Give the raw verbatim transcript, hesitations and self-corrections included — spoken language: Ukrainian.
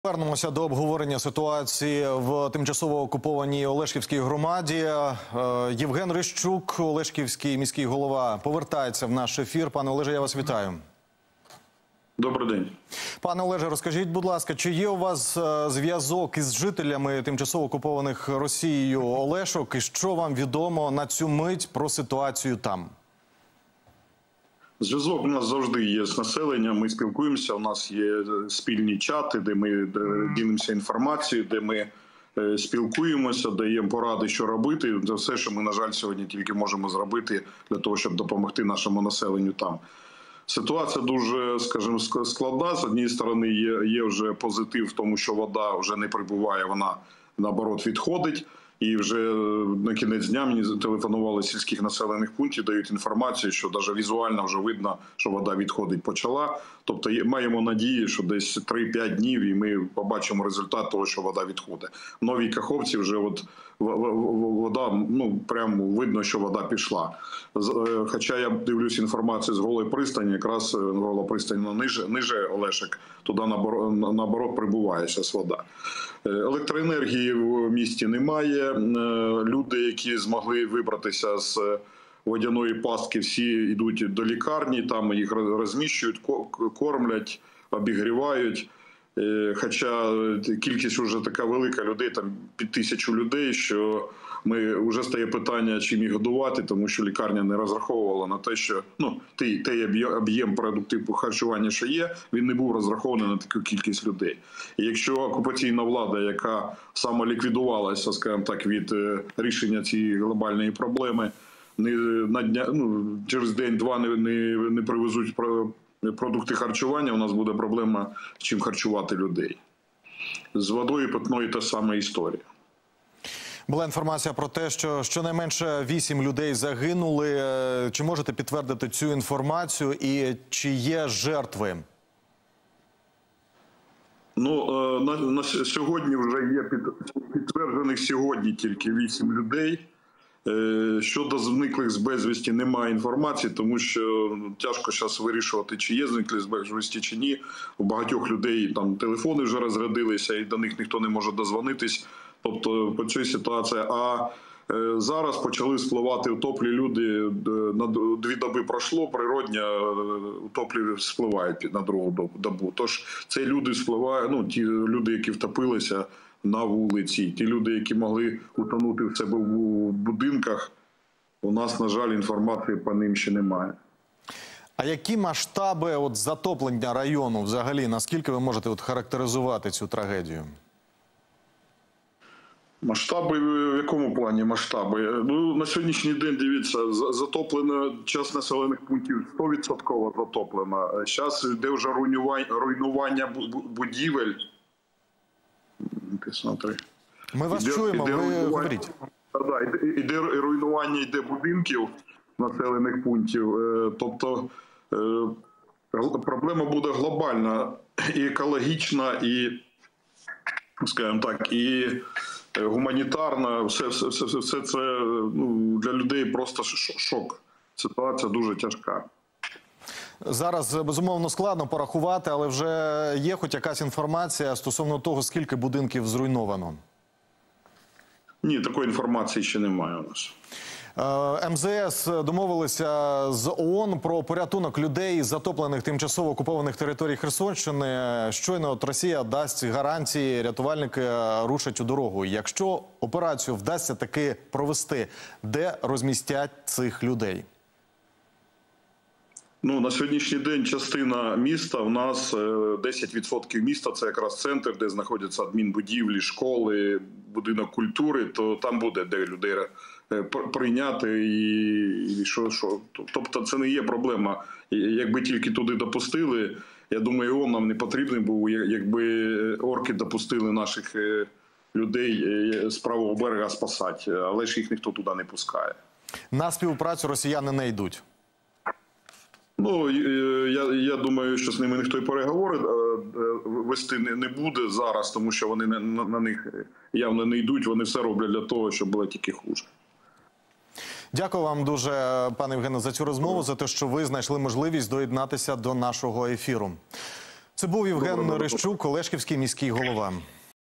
Повернемося до обговорення ситуації в тимчасово окупованій Олешківській громаді. Євген Рищук, Олешківський міський голова, повертається в наш ефір. Пане Олеже, я вас вітаю. Добрий день. Пане Олеже, розкажіть, будь ласка, чи є у вас зв'язок із жителями тимчасово окупованих Росією Олешок? І що вам відомо на цю мить про ситуацію там? Зв'язок у нас завжди є з населенням, ми спілкуємося, у нас є спільні чати, де ми ділимося інформацією, де ми спілкуємося, даємо поради, що робити. Це все, що ми, на жаль, сьогодні тільки можемо зробити для того, щоб допомогти нашому населенню там. Ситуація дуже, скажімо, складна. З однієї сторони, є, є вже позитив в тому, що вода вже не прибуває, вона, наоборот, відходить. І вже на кінець дня мені телефонували з сільських населених пунктів, дають інформацію, що навіть візуально вже видно, що вода відходить почала. Тобто маємо надію, що десь три-п'ять днів і ми побачимо результат того, що вода відходить. В Новій Каховці вже от вода, ну прямо видно, що вода пішла. Хоча я дивлюсь інформацію з Голої пристані, якраз Гола пристань ниже, ниже Олешек, туди наоборот прибуває зараз вода. Електроенергії в місті немає. Люди, які змогли вибратися з водяної пастки, всі йдуть до лікарні, там їх розміщують, кормлять, обігрівають. Хоча кількість вже така велика людей, там під тисячу людей, що ми вже стає питання, чим їх годувати, тому що лікарня не розраховувала на те, що ну той об'єм продуктів харчування, що є, він не був розрахований на таку кількість людей. І якщо окупаційна влада, яка самоліквідувалася, скажімо так, від рішення цієї глобальної проблеми, не на дня, ну, через день-два не, не, не привезуть продукти харчування, у нас буде проблема, чим харчувати людей. З водою питною та сама історія. Була інформація про те, що щонайменше вісім людей загинули. Чи можете підтвердити цю інформацію і чи є жертви? Ну, на, на сьогодні вже є під, підтверджених сьогодні тільки вісім людей. Щодо зниклих з безвісті немає інформації, тому що тяжко зараз вирішувати, чи є зниклі з безвісті, чи ні. У багатьох людей там телефони вже розрядилися і до них ніхто не може дозвонитись. Тобто по цій ситуації. А зараз почали спливати утоплі люди, на дві доби пройшло, природньо утоплі спливають на другу добу. Тож це люди спливають, ну ті люди, які втопилися на вулиці, ті люди, які могли утонути в себе в будинках, у нас, на жаль, інформації по ним ще немає. А які масштаби от затоплення району взагалі, наскільки ви можете от характеризувати цю трагедію? Масштаби, в якому плані масштаби? Ну, на сьогоднішній день, дивіться, затоплено, час населених пунктів сто відсотків затоплено. Зараз йде вже руйнування, руйнування будівель. Ми вас іде, чуємо, іде ви говоріть. Да, іде, іде руйнування, йде будинків населених пунктів. Тобто проблема буде глобальна, і екологічна, і, скажімо так, і гуманітарна. Все, все, все, все це ну, для людей просто шок. Ситуація дуже тяжка. Зараз, безумовно, складно порахувати, але вже є хоч якась інформація стосовно того, скільки будинків зруйновано? Ні, такої інформації ще немає у нас. Ем Зе Ес домовилися з ООН про порятунок людей з затоплених тимчасово окупованих територій Херсонщини. Щойно от Росія дасть гарантії, рятувальники рушать у дорогу. Якщо операцію вдасться таки провести, де розмістять цих людей? Ну, на сьогоднішній день частина міста, у нас десять відсотків міста, це якраз центр, де знаходяться адмінбудівлі, школи, будинок культури, то там буде де людей прийняти і, і що, що. Тобто це не є проблема. Якби тільки туди допустили, я думаю, ООН нам не потрібен був, якби орки допустили наших людей з правого берега спасати, але ж їх ніхто туди не пускає. На співпрацю росіяни не йдуть? Ну, я, я думаю, що з ними ніхто і переговори вести не буде зараз, тому що вони на, на них явно не йдуть, вони все роблять для того, щоб було тільки хуже. Дякую вам дуже, пане Євгене, за цю розмову, за те, що ви знайшли можливість доєднатися до нашого ефіру. Це був Євген Добре, добре. Рищук, Олешківський міський голова.